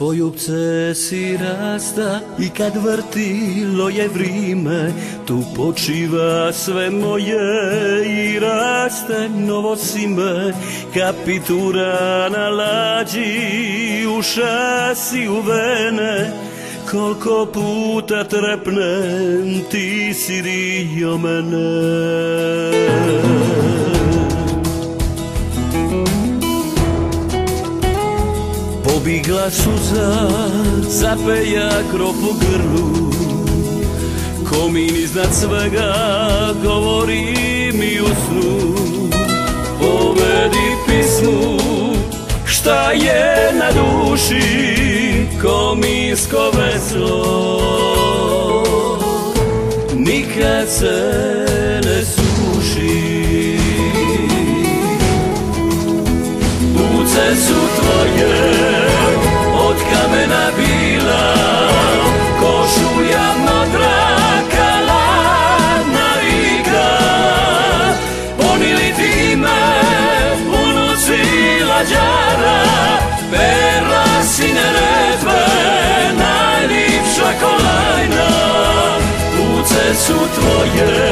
Poljubce si rasta i kad vrtilo je vrime, tu počiva sve moje i raste novo sime. Kapitura na lađi, u šasi, u vene, koliko puta trepnem, ti si dio mene. Pobigla suza, zapeja krov u grlu, komin iznad svega govori mi u snu. Povedi pismu, šta je na duši, kominsko veslo nikad se ne suši. Puce su tvoje od kamena bila, košulja modra, kaladna rika. Ponili ti me, unuci lađara, perla si Neretve, najljepša kolajna. Puce su tvoje